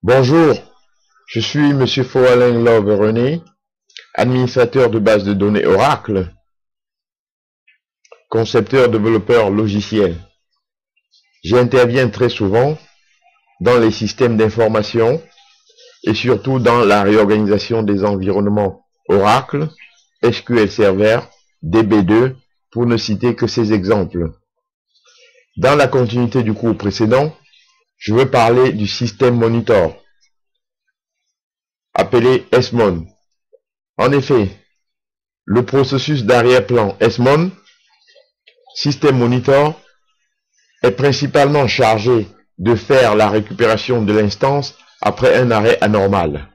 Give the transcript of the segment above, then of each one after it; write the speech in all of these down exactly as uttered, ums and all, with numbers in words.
Bonjour, je suis Monsieur Faux-Alain Love René, administrateur de base de données Oracle, concepteur développeur logiciel. J'interviens très souvent dans les systèmes d'information et surtout dans la réorganisation des environnements Oracle, S Q L Server, D B deux, pour ne citer que ces exemples. Dans la continuité du cours précédent, je veux parler du système monitor, appelé S M O N. En effet, le processus d'arrière-plan S M O N, système monitor, est principalement chargé de faire la récupération de l'instance après un arrêt anormal.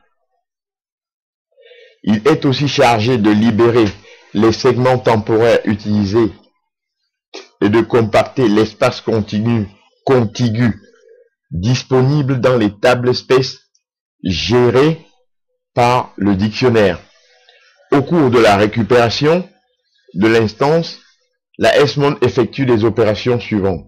Il est aussi chargé de libérer les segments temporaires utilisés et de compacter l'espace continu, contigu disponible dans les tables space gérées par le dictionnaire. Au cours de la récupération de l'instance, la S M O N effectue les opérations suivantes.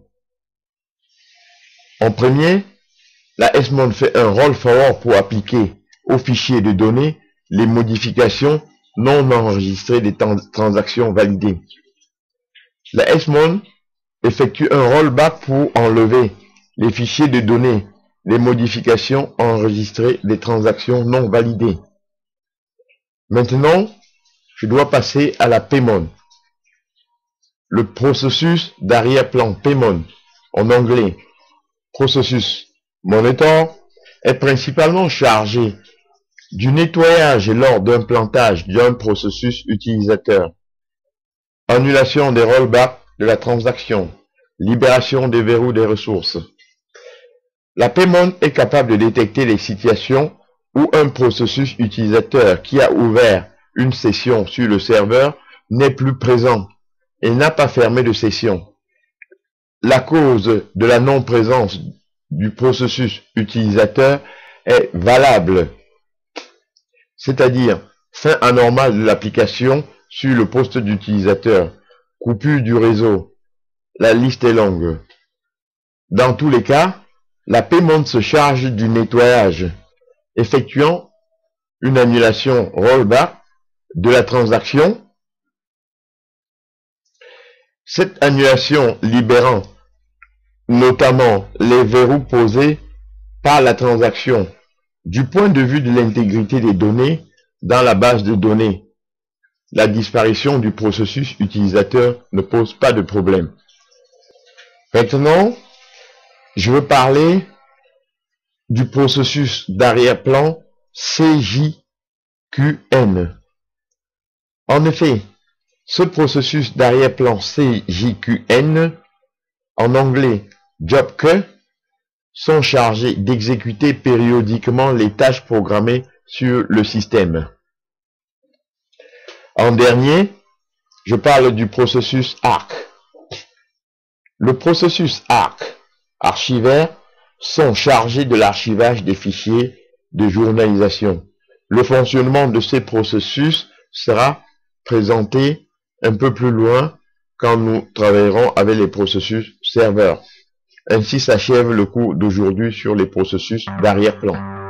En premier, la S M O N fait un roll forward pour appliquer au fichier de données les modifications non enregistrées des transactions validées. La S M O N effectue un rollback pour enlever les fichiers de données, les modifications enregistrées des transactions non validées. Maintenant, je dois passer à la P M O N. Le processus d'arrière-plan P M O N, en anglais processus monitor, est principalement chargé du nettoyage lors d'un plantage d'un processus utilisateur, annulation des rollbacks de la transaction, libération des verrous des ressources. La P M O N est capable de détecter les situations où un processus utilisateur qui a ouvert une session sur le serveur n'est plus présent et n'a pas fermé de session. La cause de la non-présence du processus utilisateur est valable, c'est-à-dire fin anormale de l'application sur le poste d'utilisateur, coupure du réseau. La liste est longue. Dans tous les cas, la P M O N se charge du nettoyage, effectuant une annulation rollback de la transaction. Cette annulation libérant notamment les verrous posés par la transaction du point de vue de l'intégrité des données dans la base de données. La disparition du processus utilisateur ne pose pas de problème. Maintenant, je veux parler du processus d'arrière-plan C J Q N. En effet, ce processus d'arrière-plan C J Q N, en anglais Job Queue, sont chargés d'exécuter périodiquement les tâches programmées sur le système. En dernier, je parle du processus Arc. Le processus Arc, archivaire, sont chargés de l'archivage des fichiers de journalisation. Le fonctionnement de ces processus sera présenté un peu plus loin quand nous travaillerons avec les processus serveurs. Ainsi s'achève le cours d'aujourd'hui sur les processus d'arrière-plan.